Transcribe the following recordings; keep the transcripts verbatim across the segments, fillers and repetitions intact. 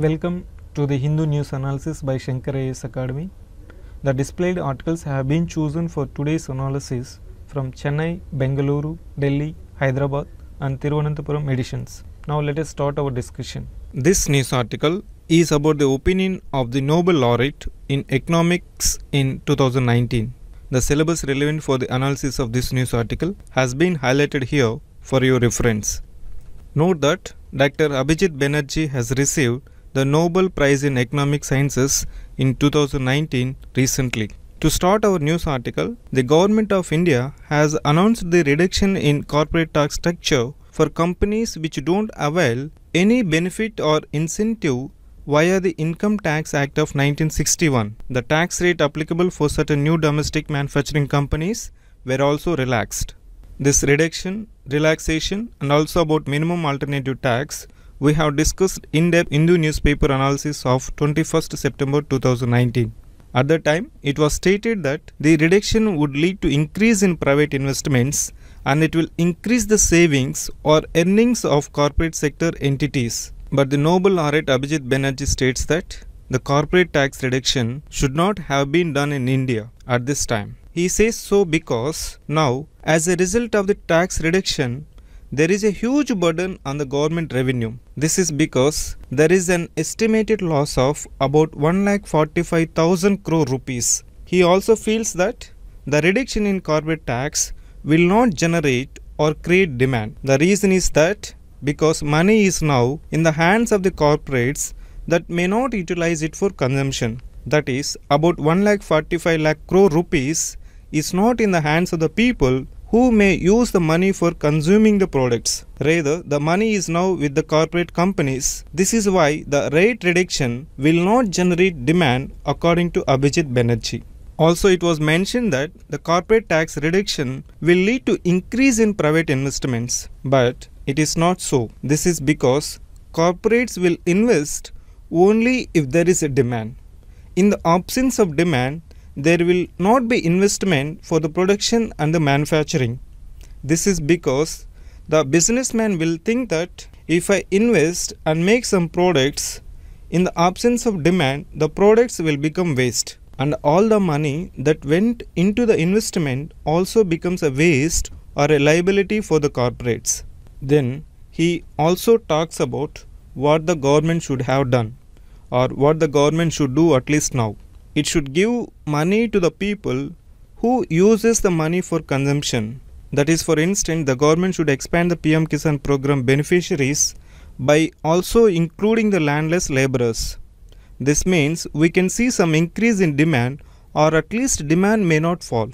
Welcome to the Hindu News Analysis by Shankar I A S Academy. The displayed articles have been chosen for today's analysis from Chennai, Bengaluru, Delhi, Hyderabad and Thiruvananthapuram editions. Now let us start our discussion. This news article is about the opinion of the Nobel laureate in economics in two thousand nineteen. The syllabus relevant for the analysis of this news article has been highlighted here for your reference. Note that Doctor Abhijit Banerjee has received the Nobel Prize in Economic Sciences in two thousand nineteen recently. To start our news article, the Government of India has announced the reduction in corporate tax structure for companies which don't avail any benefit or incentive via the Income Tax Act of nineteen sixty-one. The tax rate applicable for certain new domestic manufacturing companies were also relaxed. This reduction, relaxation and also about minimum alternative tax we have discussed in-depth Hindu newspaper analysis of twenty-first September two thousand nineteen. At the time, it was stated that the reduction would lead to increase in private investments and it will increase the savings or earnings of corporate sector entities. But the Nobel laureate Abhijit Banerjee states that the corporate tax reduction should not have been done in India at this time. He says so because now, as a result of the tax reduction, there is a huge burden on the government revenue. This is because there is an estimated loss of about one lakh forty-five thousand crore rupees. He also feels that the reduction in corporate tax will not generate or create demand. The reason is that because money is now in the hands of the corporates that may not utilize it for consumption. That is, about one lakh forty-five lakh crore rupees is not in the hands of the people who may use the money for consuming the products. Rather, the money is now with the corporate companies. This is why the rate reduction will not generate demand according to Abhijit Banerjee. Also, it was mentioned that the corporate tax reduction will lead to increase in private investments. But it is not so. This is because corporates will invest only if there is a demand. In the absence of demand, there will not be investment for the production and the manufacturing. This is because the businessman will think that if I invest and make some products, in the absence of demand, the products will become waste. And all the money that went into the investment also becomes a waste or a liability for the corporates. Then he also talks about what the government should have done or what the government should do at least now. It should give money to the people who uses the money for consumption. That is, for instance, the government should expand the P M Kisan program beneficiaries by also including the landless laborers. This means we can see some increase in demand or at least demand may not fall.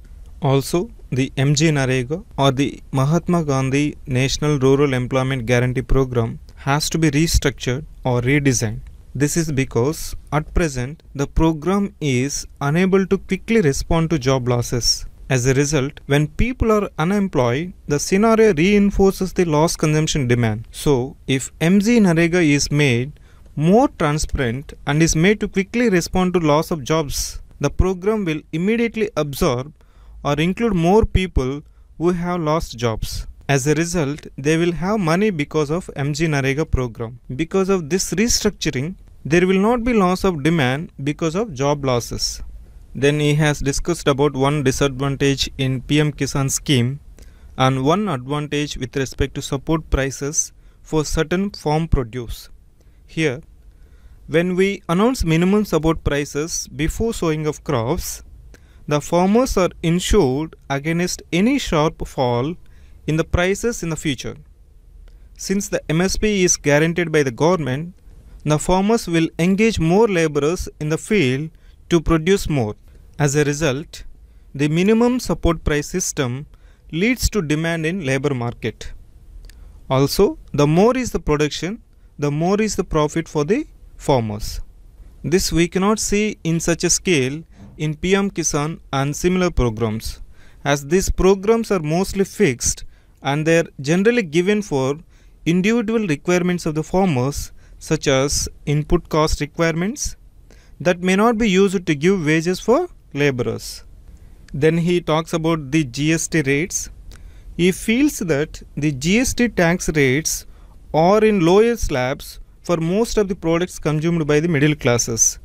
Also, the M G Narega or the Mahatma Gandhi National Rural Employment Guarantee Program has to be restructured or redesigned. This is because at present the program is unable to quickly respond to job losses. As a result, when people are unemployed, the scenario reinforces the lost consumption demand. So, if M G Narega is made more transparent and is made to quickly respond to loss of jobs, the program will immediately absorb or include more people who have lost jobs. As a result, they will have money because of M G Narega program. Because of this restructuring, there will not be loss of demand because of job losses. Then he has discussed about one disadvantage in P M Kisan scheme and one advantage with respect to support prices for certain farm produce. Here, when we announce minimum support prices before sowing of crops, the farmers are insured against any sharp fall in the prices in the future. Since the M S P is guaranteed by the government, the farmers will engage more laborers in the field to produce more. As a result, the minimum support price system leads to demand in labor market. Also, the more is the production, the more is the profit for the farmers. This we cannot see in such a scale in P M Kisan and similar programs, as these programs are mostly fixed and they are generally given for individual requirements of the farmers, such as input cost requirements that may not be used to give wages for laborers. Then he talks about the G S T rates. He feels that the G S T tax rates are in lower slabs for most of the products consumed by the middle classes.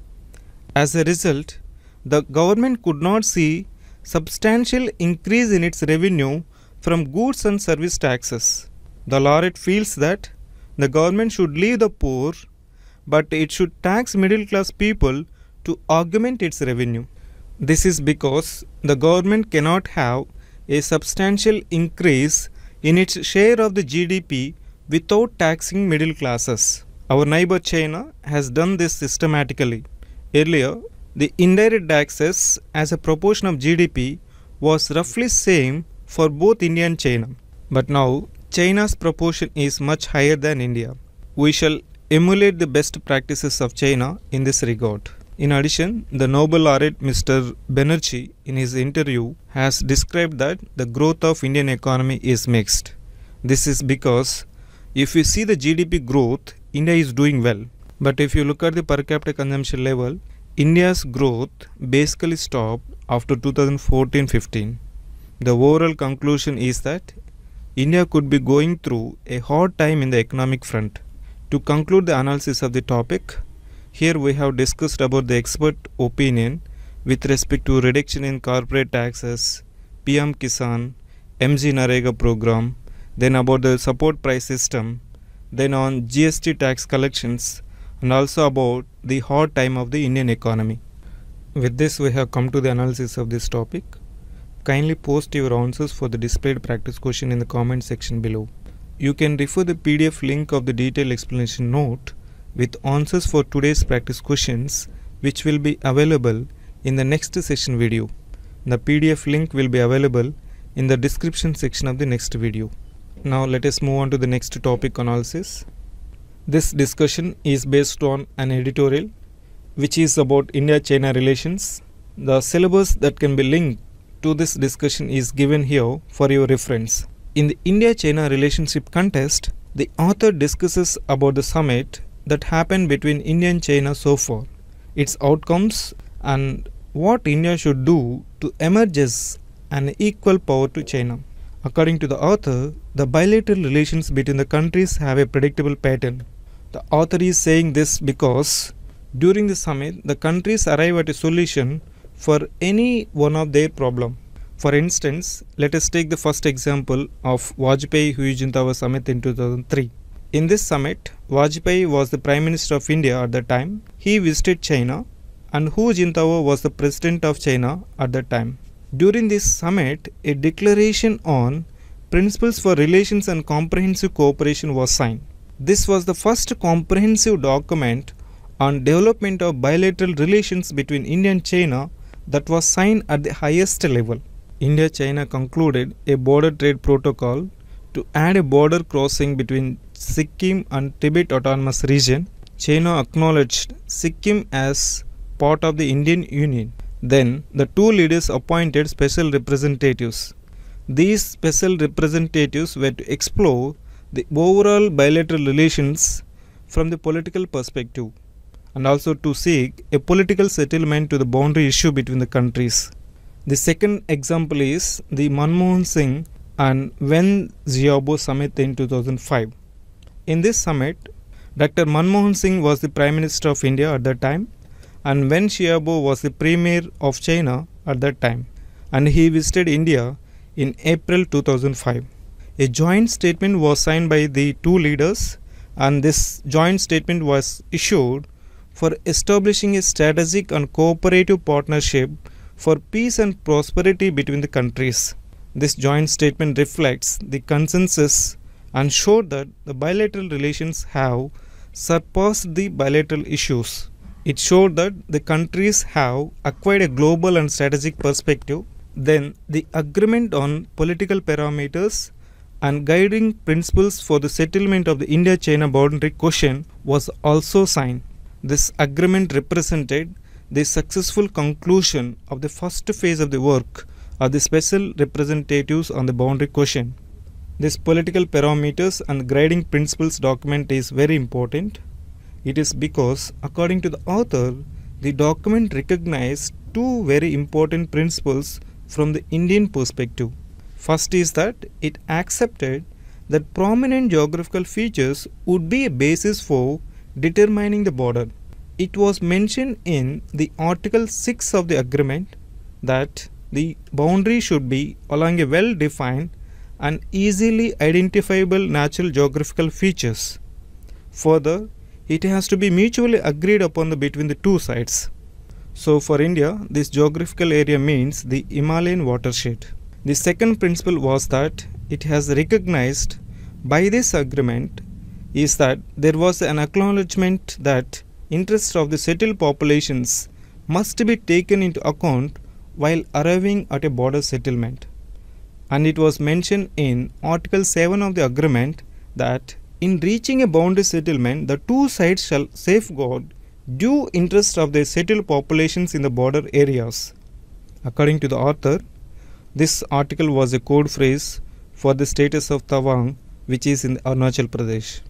As a result, the government could not see substantial increase in its revenue from goods and service taxes. The laureate feels that the government should leave the poor, but it should tax middle class people to augment its revenue. This is because the government cannot have a substantial increase in its share of the G D P without taxing middle classes. Our neighbor China has done this systematically. Earlier, the indirect taxes as a proportion of G D P was roughly same for both India and China. But now, China's proportion is much higher than India. We shall emulate the best practices of China in this regard. In addition, the Nobel laureate Mister Banerjee in his interview has described that the growth of Indian economy is mixed. This is because if you see the G D P growth, India is doing well. But if you look at the per capita consumption level, India's growth basically stopped after two thousand fourteen fifteen. The overall conclusion is that India could be going through a hard time in the economic front. To conclude the analysis of the topic, here we have discussed about the expert opinion with respect to reduction in corporate taxes, P M Kisan, M G Narega program, then about the support price system, then on G S T tax collections, and also about the hard time of the Indian economy. With this, we have come to the analysis of this topic. Kindly post your answers for the displayed practice question in the comment section below. You can refer the P D F link of the detailed explanation note with answers for today's practice questions, which will be available in the next session video. The P D F link will be available in the description section of the next video. Now let us move on to the next topic analysis. This discussion is based on an editorial which is about India-China relations. The syllabus that can be linked to this discussion is given here for your reference. In the India-China relationship contest, the author discusses about the summit that happened between India and China so far, its outcomes, and what India should do to emerge as an equal power to China. According to the author, the bilateral relations between the countries have a predictable pattern. The author is saying this because during the summit, the countries arrive at a solution for any one of their problems. For instance, let us take the first example of Vajpayee-Hu Jintao summit in two thousand three. In this summit, Vajpayee was the Prime Minister of India at the time. He visited China, and Hu Jintao was the President of China at the time. During this summit, a declaration on Principles for Relations and Comprehensive Cooperation was signed. This was the first comprehensive document on development of bilateral relations between India and China that was signed at the highest level. India-China concluded a border trade protocol to add a border crossing between Sikkim and Tibet Autonomous Region. China acknowledged Sikkim as part of the Indian Union. Then the two leaders appointed special representatives. These special representatives were to explore the overall bilateral relations from the political perspective and also to seek a political settlement to the boundary issue between the countries. The second example is the Manmohan Singh and Wen Xiaobo summit in two thousand five. In this summit, Doctor Manmohan Singh was the Prime Minister of India at that time, and Wen Xiaobo was the Premier of China at that time, and he visited India in April two thousand five. A joint statement was signed by the two leaders, and this joint statement was issued for establishing a strategic and cooperative partnership for peace and prosperity between the countries. This joint statement reflects the consensus and showed that the bilateral relations have surpassed the bilateral issues. It showed that the countries have acquired a global and strategic perspective. Then the agreement on political parameters and guiding principles for the settlement of the India-China boundary question was also signed. This agreement represented the successful conclusion of the first phase of the work of the special representatives on the boundary question. This political parameters and guiding principles document is very important. It is because, according to the author, the document recognized two very important principles from the Indian perspective. First is that it accepted that prominent geographical features would be a basis for determining the border. It was mentioned in the Article six of the agreement that the boundary should be along a well-defined and easily identifiable natural geographical features. Further, it has to be mutually agreed upon the, between the two sides. So for India, this geographical area means the Himalayan watershed. The second principle was that it has recognized by this agreement is that there was an acknowledgement that interests of the settled populations must be taken into account while arriving at a border settlement. And it was mentioned in Article seven of the agreement that in reaching a boundary settlement, the two sides shall safeguard due interest of the settled populations in the border areas. According to the author, this article was a code phrase for the status of Tawang, which is in Arunachal Pradesh.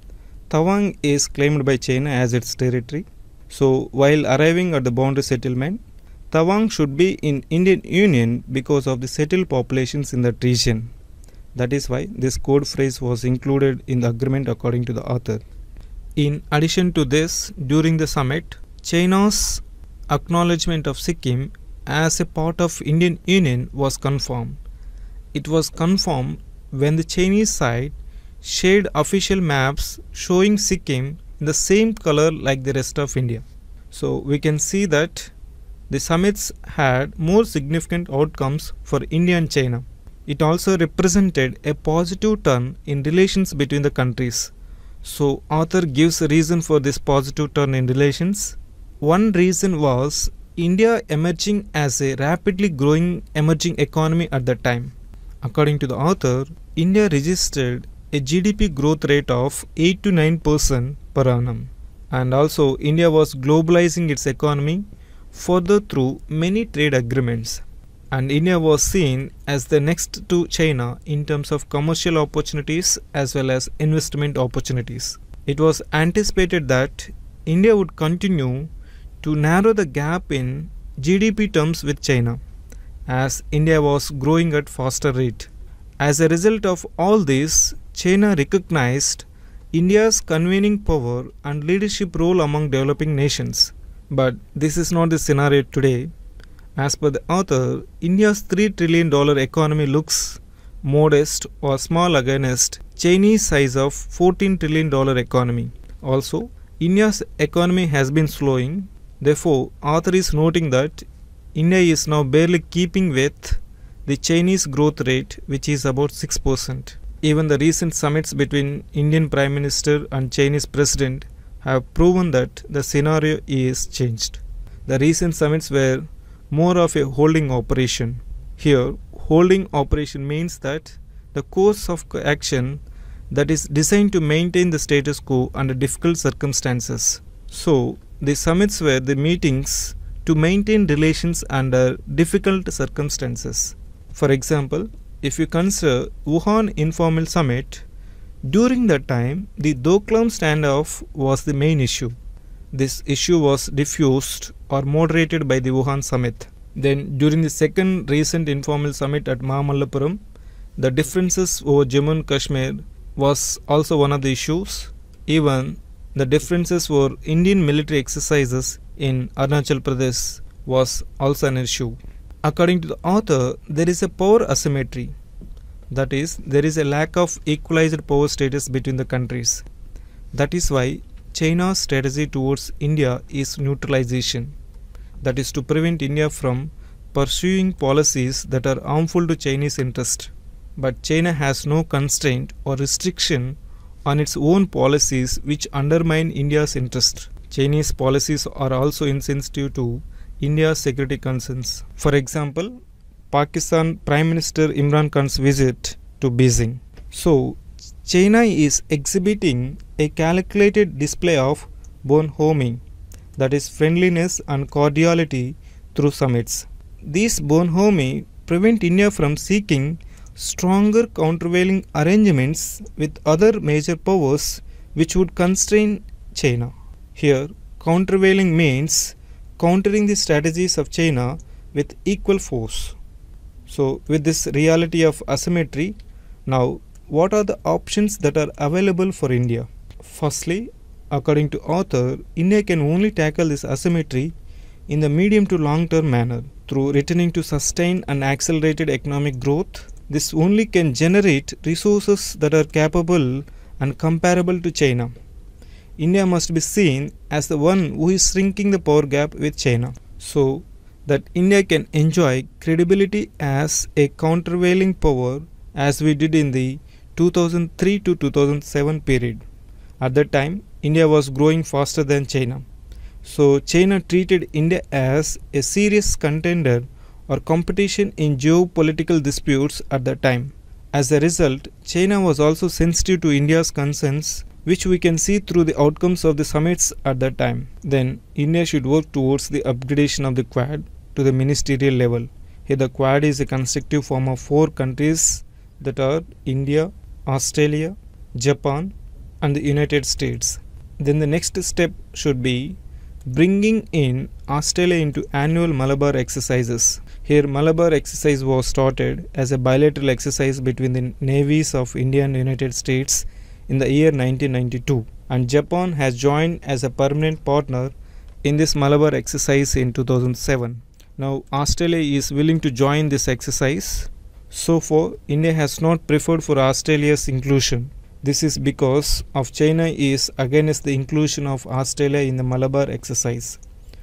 Tawang is claimed by China as its territory. So while arriving at the boundary settlement, Tawang should be in Indian Union because of the settled populations in that region. That is why this code phrase was included in the agreement according to the author. In addition to this, during the summit, China's acknowledgement of Sikkim as a part of Indian Union was confirmed. It was confirmed when the Chinese side shared official maps showing Sikkim in the same color like the rest of India. So we can see that the summits had more significant outcomes for India and China. It also represented a positive turn in relations between the countries. So author gives a reason for this positive turn in relations. One reason was India emerging as a rapidly growing emerging economy at that time. According to the author, India registered a G D P growth rate of eight to nine percent per annum. And also India was globalizing its economy further through many trade agreements. And India was seen as the next to China in terms of commercial opportunities as well as investment opportunities. It was anticipated that India would continue to narrow the gap in G D P terms with China, as India was growing at faster rate. As a result of all this, China recognized India's convening power and leadership role among developing nations. But this is not the scenario today. As per the author, India's three trillion dollar economy looks modest or small against Chinese size of fourteen trillion dollar economy. Also, India's economy has been slowing. Therefore, author is noting that India is now barely keeping with the Chinese growth rate, which is about six percent. Even the recent summits between Indian Prime Minister and Chinese President have proven that the scenario is changed. The recent summits were more of a holding operation. Here, holding operation means that the course of action that is designed to maintain the status quo under difficult circumstances. So, the summits were the meetings to maintain relations under difficult circumstances. For example, if you consider Wuhan Informal Summit, during that time, the Doklam standoff was the main issue. This issue was diffused or moderated by the Wuhan Summit. Then, during the second recent informal summit at Mahamallapuram, the differences over Jammu and Kashmir was also one of the issues. Even the differences over Indian military exercises in Arunachal Pradesh was also an issue. According to the author, there is a power asymmetry. That is, there is a lack of equalized power status between the countries. That is why China's strategy towards India is neutralization. That is to prevent India from pursuing policies that are harmful to Chinese interest. But China has no constraint or restriction on its own policies which undermine India's interest. Chinese policies are also insensitive to India's security concerns. For example, Pakistan Prime Minister Imran Khan's visit to Beijing. So, China is exhibiting a calculated display of bonhomie, that is friendliness and cordiality through summits. These bonhomie prevent India from seeking stronger countervailing arrangements with other major powers which would constrain China. Here, countervailing means countering the strategies of China with equal force. So, with this reality of asymmetry, now what are the options that are available for India? Firstly, according to author, India can only tackle this asymmetry in the medium to long term manner through returning to sustained and accelerated economic growth. This only can generate resources that are capable and comparable to China. India must be seen as the one who is shrinking the power gap with China, so that India can enjoy credibility as a countervailing power as we did in the two thousand three to two thousand seven period. At that time, India was growing faster than China. So China treated India as a serious contender or competition in geopolitical disputes at that time. As a result, China was also sensitive to India's concerns, which we can see through the outcomes of the summits at that time. Then, India should work towards the upgradation of the Quad to the ministerial level. Here the Quad is a constructive form of four countries that are India, Australia, Japan and the United States. Then the next step should be bringing in Australia into annual Malabar exercises. Here Malabar exercise was started as a bilateral exercise between the navies of India and United States in the year nineteen ninety-two, and Japan has joined as a permanent partner in this Malabar exercise in two thousand seven. Now Australia is willing to join this exercise. So far India has not preferred for Australia's inclusion. This is because of China is against the inclusion of Australia in the Malabar exercise.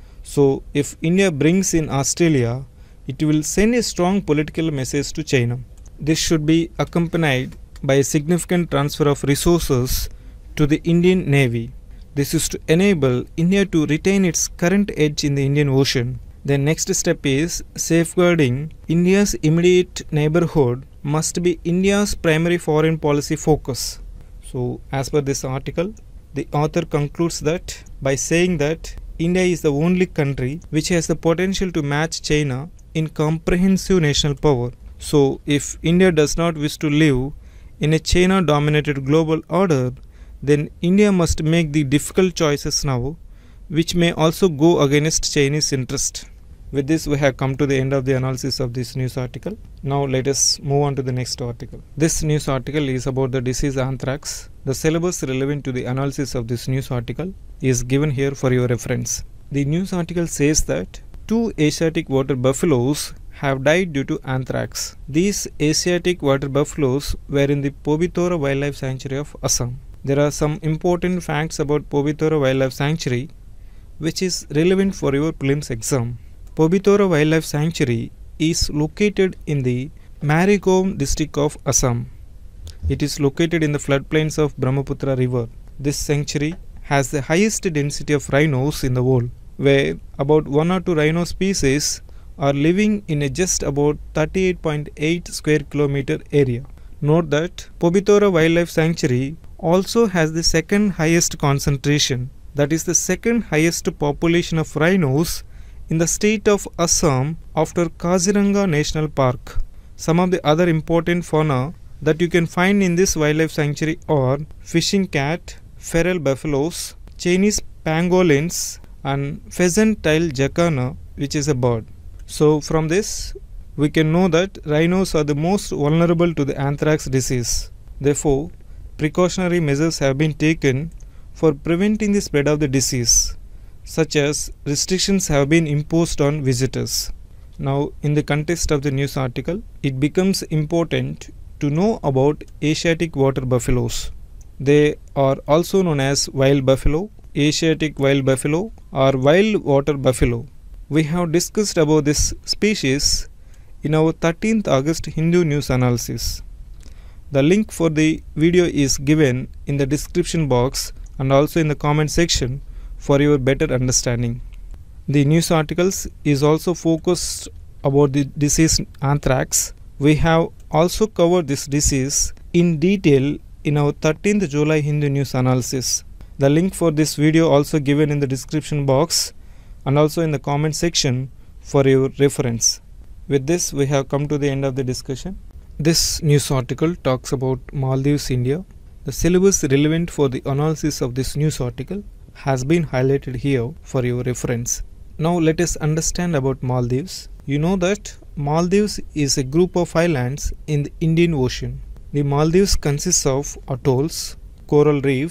So if India brings in Australia, it will send a strong political message to China. This should be accompanied by a significant transfer of resources to the Indian Navy. This is to enable India to retain its current edge in the Indian Ocean. The next step is safeguarding India's immediate neighborhood must be India's primary foreign policy focus. So as per this article, the author concludes that by saying that India is the only country which has the potential to match China in comprehensive national power. So if India does not wish to live in a China dominated global order, then India must make the difficult choices now, which may also go against Chinese interest. With this, we have come to the end of the analysis of this news article. Now let us move on to the next article. This news article is about the disease anthrax. The syllabus relevant to the analysis of this news article is given here for your reference. The news article says that two Asiatic water buffaloes have died due to anthrax. These Asiatic water buffaloes were in the Pobithora Wildlife Sanctuary of Assam. There are some important facts about Pobithora Wildlife Sanctuary which is relevant for your prelims exam. Pobithora Wildlife Sanctuary is located in the Marrigom district of Assam. It is located in the floodplains of Brahmaputra river. This sanctuary has the highest density of rhinos in the world, where about one or two rhino species are living in a just about thirty-eight point eight square kilometer area. Note that Pobithora Wildlife Sanctuary also has the second highest concentration, that is the second highest population of rhinos in the state of Assam after Kaziranga National Park. Some of the other important fauna that you can find in this wildlife sanctuary are fishing cat, feral buffaloes, Chinese pangolins and pheasant-tailed jacana, which is a bird. So from this we can know that rhinos are the most vulnerable to the anthrax disease. Therefore, precautionary measures have been taken for preventing the spread of the disease, such as restrictions have been imposed on visitors. Now, in the context of the news article, it becomes important to know about Asiatic water buffaloes. They are also known as wild buffalo, Asiatic wild buffalo or wild water buffalo. We have discussed about this species in our thirteenth August Hindu news analysis. The link for the video is given in the description box and also in the comment section for your better understanding. The news articles is also focused about the disease anthrax. We have also covered this disease in detail in our thirteenth July Hindu news analysis. The link for this video also given in the description box and also in the comment section for your reference. With this, we have come to the end of the discussion. This news article talks about Maldives, India. The syllabus relevant for the analysis of this news article has been highlighted here for your reference. Now let us understand about Maldives. You know that Maldives is a group of islands in the Indian Ocean. The Maldives consists of atolls, coral reefs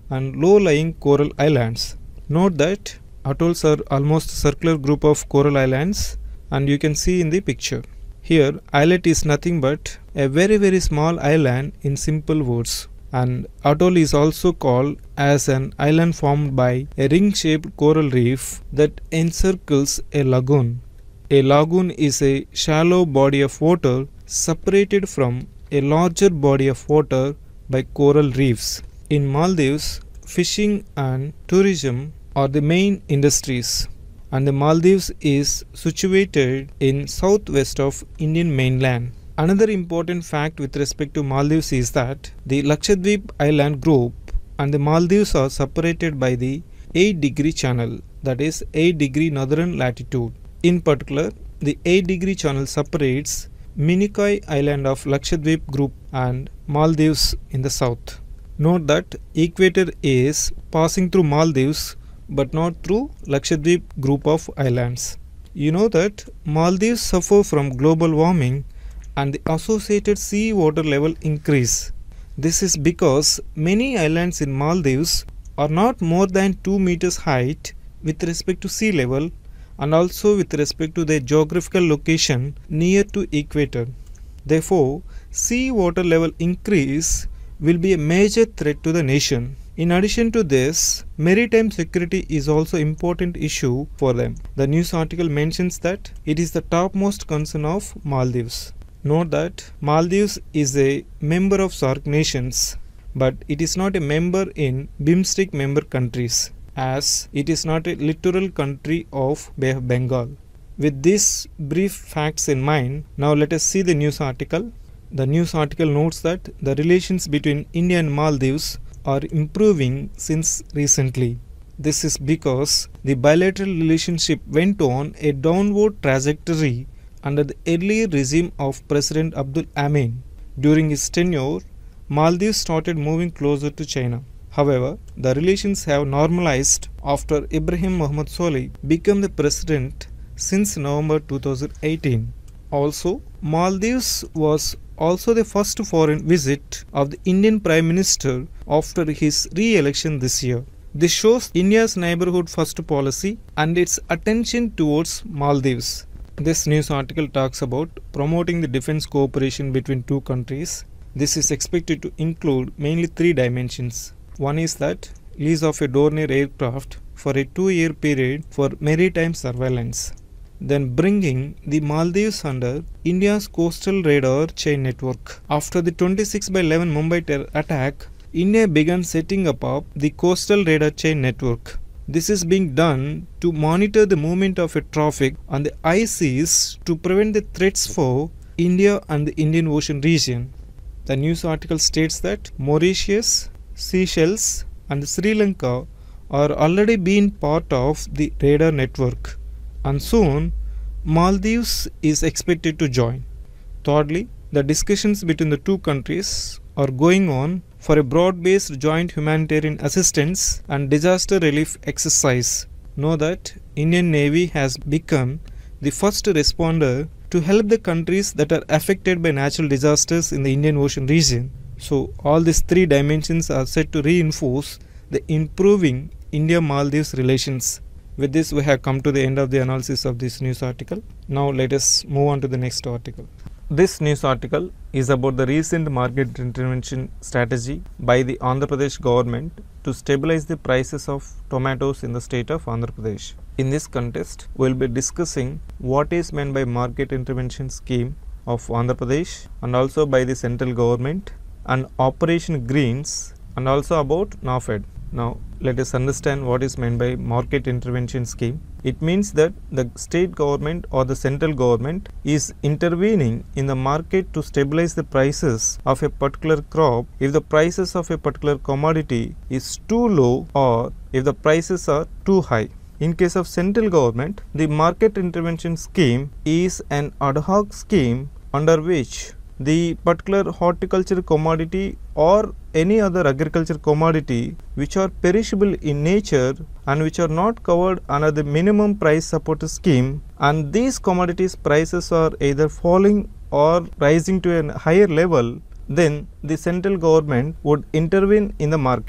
and low-lying coral islands. Note that atolls are almost circular group of coral islands, and you can see in the picture. Here, islet is nothing but a very very small island in simple words. And atoll is also called as an island formed by a ring-shaped coral reef that encircles a lagoon. A lagoon is a shallow body of water separated from a larger body of water by coral reefs. In Maldives, fishing and tourism are the main industries, and the Maldives is situated in southwest of Indian mainland. Another important fact with respect to Maldives is that the Lakshadweep island group and the Maldives are separated by the eight degree channel, that is eight degree northern latitude. In particular, the eight degree channel separates Minicoy island of Lakshadweep group and Maldives in the south. Note that equator is passing through Maldives but not through Lakshadweep group of islands. You know that Maldives suffer from global warming and the associated sea water level increase. This is because many islands in Maldives are not more than two meters height with respect to sea level and also with respect to their geographical location near to equator. Therefore, sea water level increase will be a major threat to the nation. In addition to this, maritime security is also an important issue for them. The news article mentions that it is the topmost concern of Maldives. Note that Maldives is a member of SAARC nations, but it is not a member in BIMSTEC member countries, as it is not a literal country of Bay of Bengal. With these brief facts in mind, now let us see the news article. The news article notes that the relations between India and Maldives are improving since recently. This is because the bilateral relationship went on a downward trajectory under the earlier regime of President Abdul Amin. During his tenure, Maldives started moving closer to China. However, the relations have normalized after Ibrahim Mohammed Solih became the president since November two thousand eighteen. Also, Maldives was also the first foreign visit of the Indian Prime Minister after his re-election this year. This shows India's neighborhood first policy and its attention towards Maldives. This news article talks about promoting the defense cooperation between two countries. This is expected to include mainly three dimensions. One is that lease of a Dornier aircraft for a two-year period for maritime surveillance. Then bringing the Maldives under India's coastal radar chain network. After the twenty-six by eleven Mumbai terror attack, India began setting up the coastal radar chain network. This is being done to monitor the movement of a traffic on the high seas to prevent the threats for India and the Indian Ocean region. The news article states that Mauritius, Seychelles and Sri Lanka are already being part of the radar network, and soon Maldives is expected to join. Thirdly, the discussions between the two countries are going on for a broad-based joint humanitarian assistance and disaster relief exercise. Know that Indian Navy has become the first responder to help the countries that are affected by natural disasters in the Indian Ocean region. So all these three dimensions are set to reinforce the improving India-Maldives relations. With this, we have come to the end of the analysis of this news article. Now let us move on to the next article. This news article is about the recent market intervention strategy by the Andhra Pradesh government to stabilize the prices of tomatoes in the state of Andhra Pradesh. In this context, we will be discussing what is meant by market intervention scheme of Andhra Pradesh and also by the central government, and Operation Greens, and also about NAFED. Now let us understand what is meant by market intervention scheme. It means that the state government or the central government is intervening in the market to stabilize the prices of a particular crop if the prices of a particular commodity is too low or if the prices are too high. In case of central government, the market intervention scheme is an ad hoc scheme under which the particular horticulture commodity or any other agriculture commodity which are perishable in nature and which are not covered under the minimum price support scheme, and these commodities prices are either falling or rising to a higher level, then the central government would intervene in the market.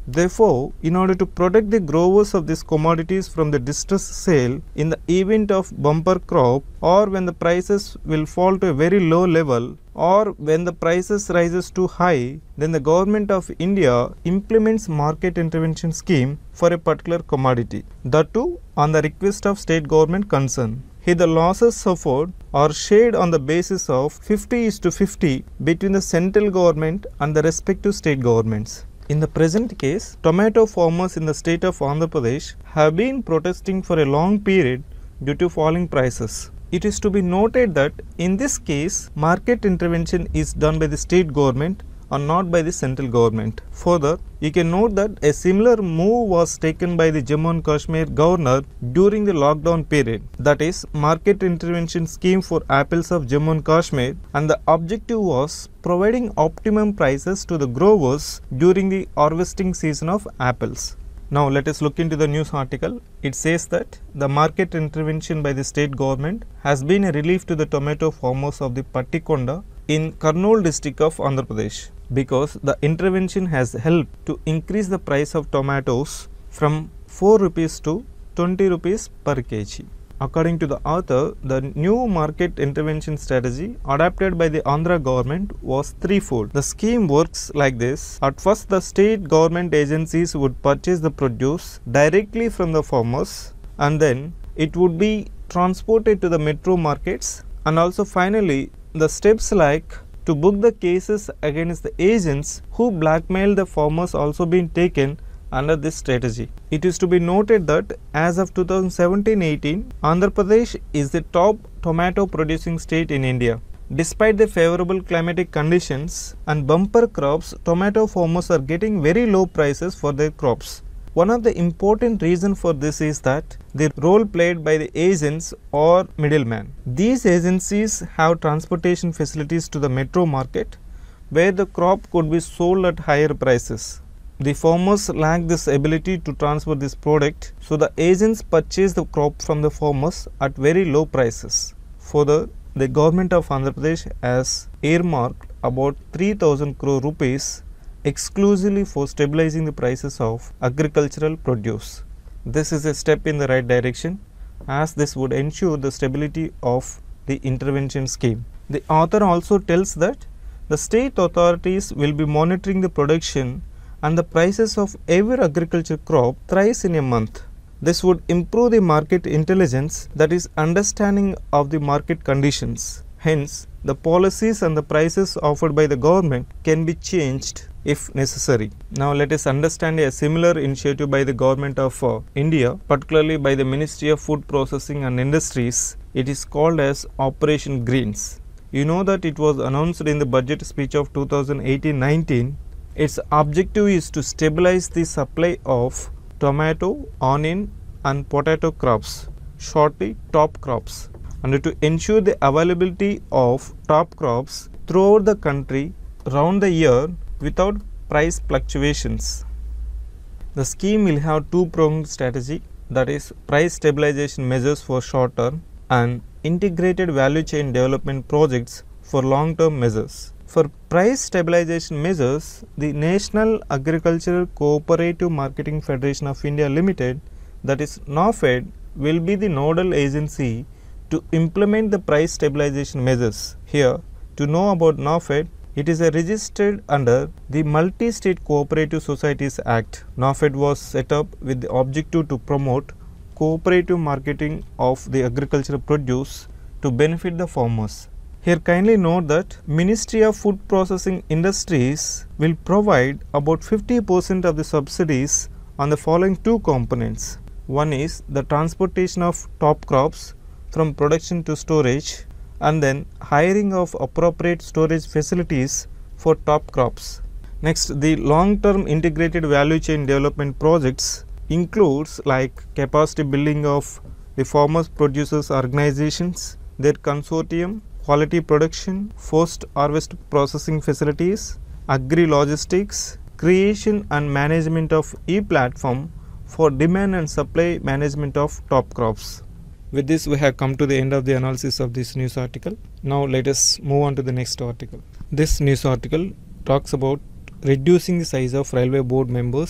Therefore, in order to protect the growers of these commodities from the distress sale in the event of bumper crop, or when the prices will fall to a very low level, or when the prices rises too high, then the government of India implements market intervention scheme for a particular commodity, that too on the request of state government concerned. Here the losses suffered are shared on the basis of fifty is to fifty between the central government and the respective state governments. In the present case, tomato farmers in the state of Andhra Pradesh have been protesting for a long period due to falling prices. It is to be noted that in this case, market intervention is done by the state government and not by the central government. Further, you can note that a similar move was taken by the Jammu and Kashmir governor during the lockdown period, that is, market intervention scheme for apples of Jammu and Kashmir, and the objective was providing optimum prices to the growers during the harvesting season of apples. Now let us look into the news article. It says that the market intervention by the state government has been a relief to the tomato farmers of the Pattikonda in Kurnool district of Andhra Pradesh, because the intervention has helped to increase the price of tomatoes from four rupees to twenty rupees per kg. According to the author, the new market intervention strategy adopted by the Andhra government was threefold. The scheme works like this. At first, the state government agencies would purchase the produce directly from the farmers, and then it would be transported to the metro markets, and also finally the steps like to book the cases against the agents who blackmail the farmers also been taken under this strategy. It is to be noted that as of two thousand seventeen eighteen, Andhra Pradesh is the top tomato producing state in India. Despite the favorable climatic conditions and bumper crops, tomato farmers are getting very low prices for their crops. One of the important reasons for this is that the role played by the agents or middlemen. These agencies have transportation facilities to the metro market where the crop could be sold at higher prices. The farmers lack this ability to transfer this product, so the agents purchase the crop from the farmers at very low prices. Further, the government of Andhra Pradesh has earmarked about three thousand crore rupees exclusively for stabilizing the prices of agricultural produce. This is a step in the right direction, as this would ensure the stability of the intervention scheme. The author also tells that the state authorities will be monitoring the production and the prices of every agriculture crop thrice in a month. This would improve the market intelligence, that is, understanding of the market conditions. Hence, the policies and the prices offered by the government can be changed if necessary. Now let us understand a similar initiative by the government of uh, India, particularly by the Ministry of Food Processing and Industries. It is called as Operation Greens. You know that it was announced in the budget speech of two thousand eighteen nineteen. Its objective is to stabilize the supply of tomato, onion and potato crops, shortly top crops, and to ensure the availability of top crops throughout the country round the year without price fluctuations. The scheme will have two-pronged strategy, that is, price stabilization measures for short term and integrated value chain development projects for long-term measures. For price stabilization measures, the National Agricultural Cooperative Marketing Federation of India Limited, that is NAFED, will be the nodal agency to implement the price stabilization measures. Here, to know about NAFED, it is a registered under the Multi-State Cooperative Societies Act. NAFED was set up with the objective to promote cooperative marketing of the agricultural produce to benefit the farmers. Here kindly note that Ministry of Food Processing Industries will provide about fifty percent of the subsidies on the following two components. One is the transportation of top crops from production to storage, and then hiring of appropriate storage facilities for top crops. Next, the long-term integrated value chain development projects includes like capacity building of the farmers producers organizations, their consortium, quality production, post-harvest processing facilities, agri-logistics, creation and management of e-platform for demand and supply management of top crops. With this, we have come to the end of the analysis of this news article. Now let us move on to the next article. This news article talks about reducing the size of railway board members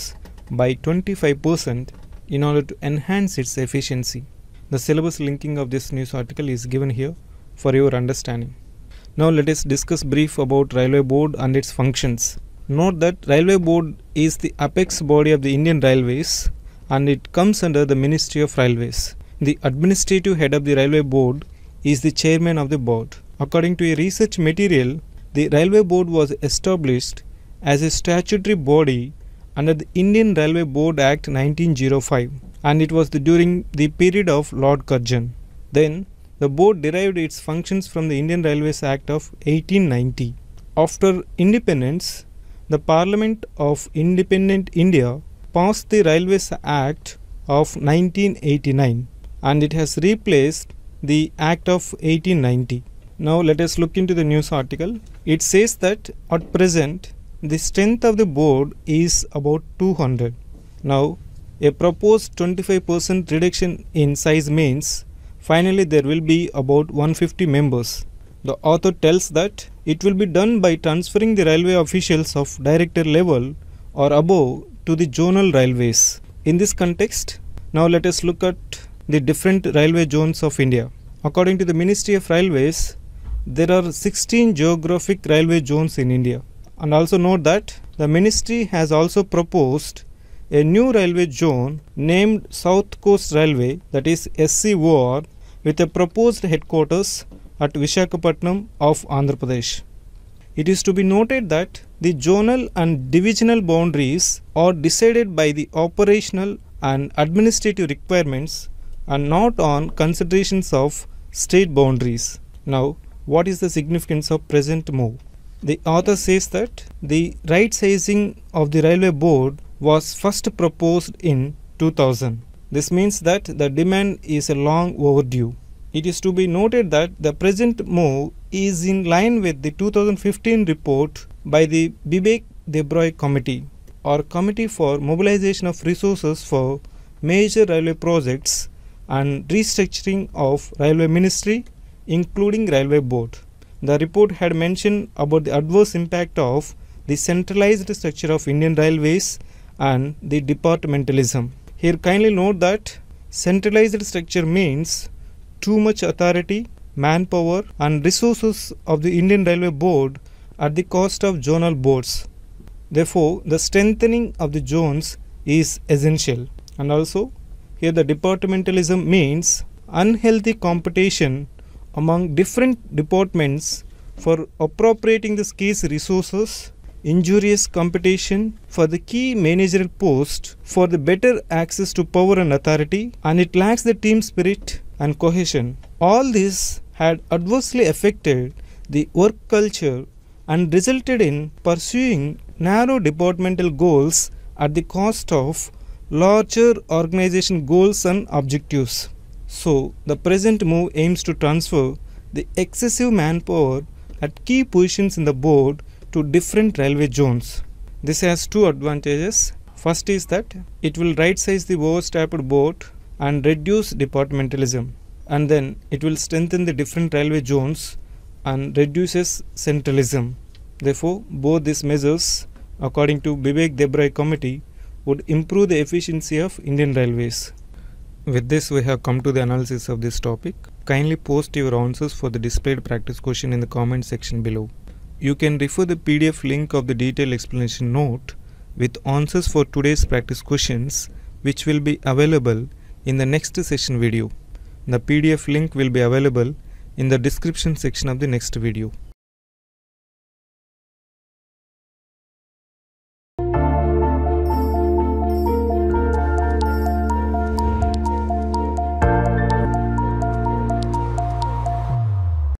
by twenty-five percent in order to enhance its efficiency. The syllabus linking of this news article is given here for your understanding. Now let us discuss brief about Railway Board and its functions. Note that Railway Board is the apex body of the Indian Railways and it comes under the Ministry of Railways. The administrative head of the Railway Board is the chairman of the board. According to a research material, the Railway Board was established as a statutory body under the Indian Railway Board Act nineteen oh five, and it was the, during the period of Lord Curzon. Then the board derived its functions from the Indian Railways Act of eighteen ninety. After independence, the Parliament of Independent India passed the Railways Act of nineteen eighty-nine and it has replaced the Act of eighteen ninety. Now let us look into the news article. It says that at present the strength of the board is about two hundred. Now a proposed twenty-five percent reduction in size means finally there will be about one hundred fifty members. The author tells that it will be done by transferring the railway officials of director level or above to the zonal railways. In this context, now let us look at the different railway zones of India. According to the Ministry of Railways, there are sixteen geographic railway zones in India. And also note that the ministry has also proposed a new railway zone named South Coast Railway, that is S C O R, with a proposed headquarters at Visakhapatnam of Andhra Pradesh. It is to be noted that the zonal and divisional boundaries are decided by the operational and administrative requirements and not on considerations of state boundaries. Now, what is the significance of present move? The author says that the right sizing of the railway board was first proposed in two thousand. This means that the demand is a long overdue. It is to be noted that the present move is in line with the two thousand fifteen report by the Bibek Debroy Committee or Committee for Mobilization of Resources for Major Railway Projects and Restructuring of Railway Ministry, including Railway Board. The report had mentioned about the adverse impact of the centralized structure of Indian Railways and the departmentalism. Here kindly note that centralized structure means too much authority, manpower and resources of the Indian Railway Board at the cost of zonal boards. Therefore, the strengthening of the zones is essential. And also, here the departmentalism means unhealthy competition among different departments for appropriating the scarce resources, injurious competition for the key managerial post for the better access to power and authority, and it lacks the team spirit and cohesion. All this had adversely affected the work culture and resulted in pursuing narrow departmental goals at the cost of larger organization goals and objectives. So, the present move aims to transfer the excessive manpower at key positions in the board to different railway zones. This has two advantages. First is that it will right size the overstaffed board and reduce departmentalism, and then it will strengthen the different railway zones and reduces centralism. Therefore, both these measures, according to Bibek Debroy Committee, would improve the efficiency of Indian Railways. With this, we have come to the analysis of this topic. Kindly post your answers for the displayed practice question in the comment section below. You can refer the P D F link of the detailed explanation note with answers for today's practice questions, which will be available in the next session video. The P D F link will be available in the description section of the next video.